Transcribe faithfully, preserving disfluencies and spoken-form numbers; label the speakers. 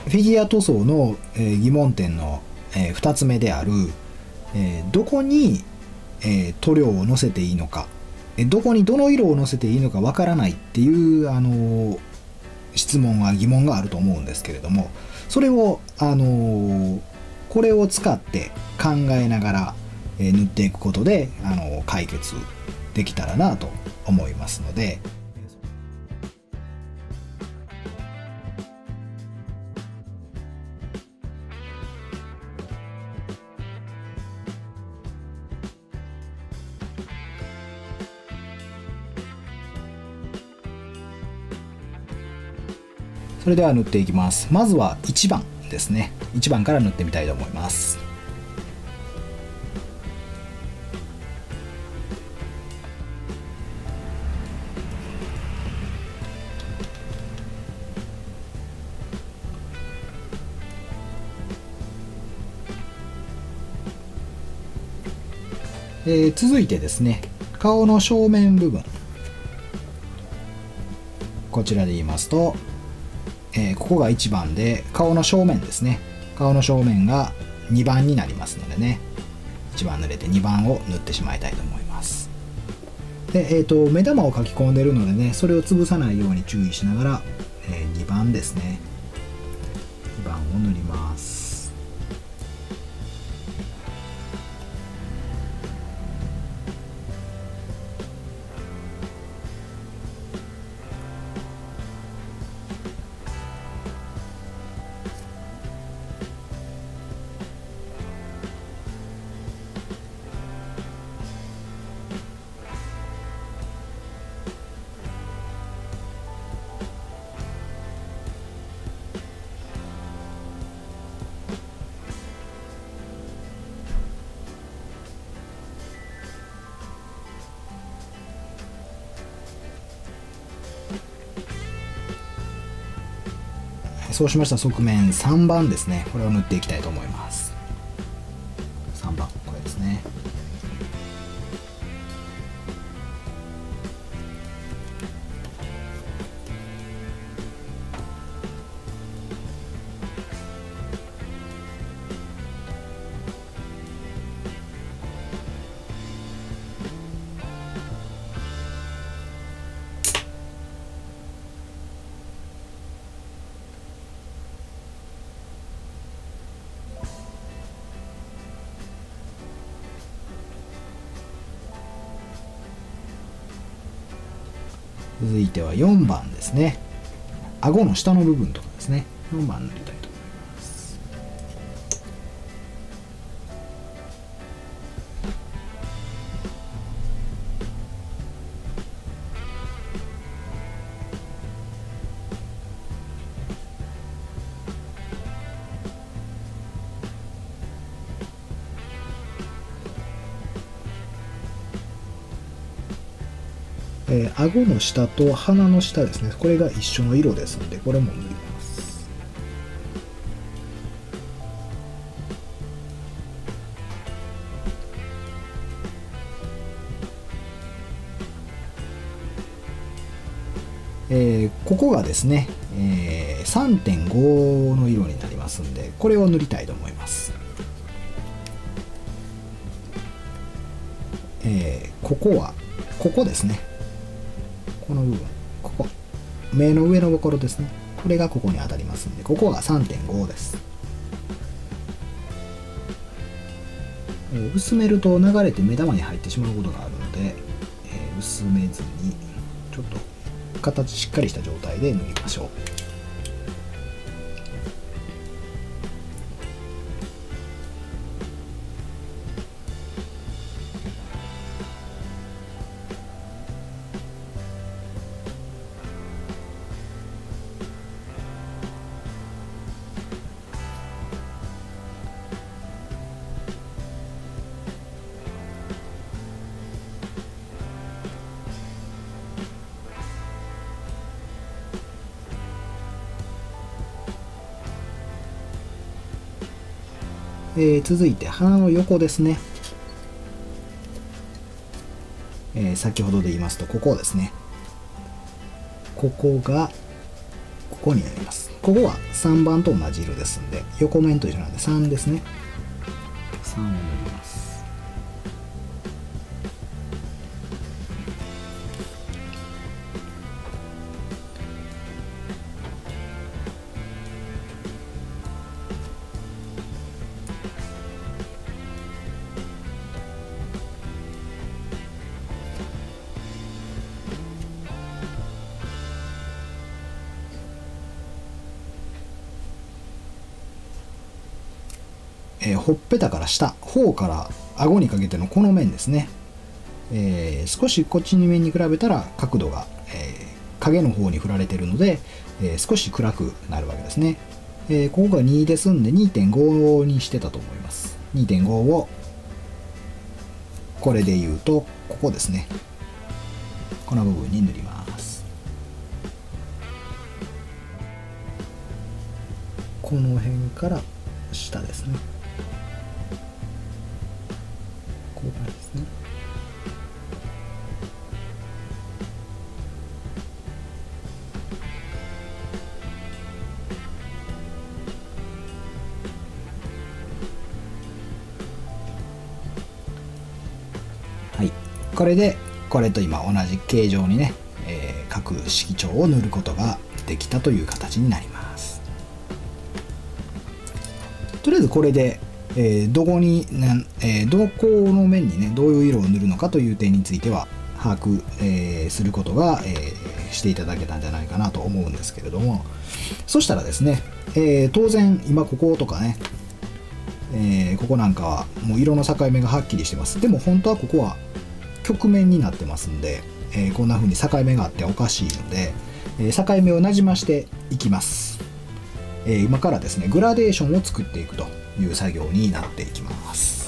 Speaker 1: フィギュア塗装の、えー、疑問点の、えー、ふたつめである、えー、どこに、えー、塗料をのせていいのか、えー、どこにどの色をのせていいのかわからないっていう、あのー、質問は疑問があると思うんですけれども、それを、あのー、これを使って考えながら、えー、塗っていくことで、あのー、解決できたらなと思いますので、それでは塗っていきます。まずはいちばんですね。いちばんから塗ってみたいと思います。えー、続いてですね、顔の正面部分、こちらで言いますと、えー、ここがいちばんで、顔の正面ですね。顔の正面がにばんになりますのでね、いちばん塗れてにばんを塗ってしまいたいと思います。で、えーと、目玉を描き込んでるのでね、それを潰さないように注意しながら、えー、にばんですね。にばんを塗ります。そうしましたら側面さんばんですね、これを塗っていきたいと思います。さんばん、これですね。続いてはよんばんですね。顎の下の部分とかですね。よんばん塗りたいと思います。えー、顎の下と鼻の下ですね、これが一緒の色ですので、これも塗ります。えー、ここがですね、えー、さんてんご の色になりますんで、これを塗りたいと思います。えー、ここは、ここですね。この部分、ここ、目の上のところですね。これがここに当たりますんで、ここが さんてんご です。えー、薄めると流れて目玉に入ってしまうことがあるので、えー、薄めずに、ちょっと形しっかりした状態で塗りましょう。えー、続いて鼻の横ですね。えー、先ほどで言いますとここですね。ここがここになります。ここはさんばんと同じ色ですんで、横面と一緒なんでさんですね。さんを塗ります。えー、ほっぺたから下、頬から顎にかけてのこの面ですね、えー、少しこっちの面に比べたら角度が、えー、影の方に振られているので、えー、少し暗くなるわけですね、えー、ここがにですんで にてんご にしてたと思います。 にてんご をこれで言うとここですね、この部分に塗ります。この辺から下ですね、こういう感じですね。はい、これでこれと今同じ形状にね、えー、各色調を塗ることができたという形になります。とりあえずこれでえー、どこに、ねえー、どこの面にねどういう色を塗るのかという点については把握、えー、することが、えー、していただけたんじゃないかなと思うんですけれども、そしたらですね、えー、当然今こことかね、えー、ここなんかはもう色の境目がはっきりしてます。でも本当はここは曲面になってますんで、えー、こんな風に境目があっておかしいので、えー、境目をなじましていきます。えー、今からですねグラデーションを作っていくという作業になっていきます。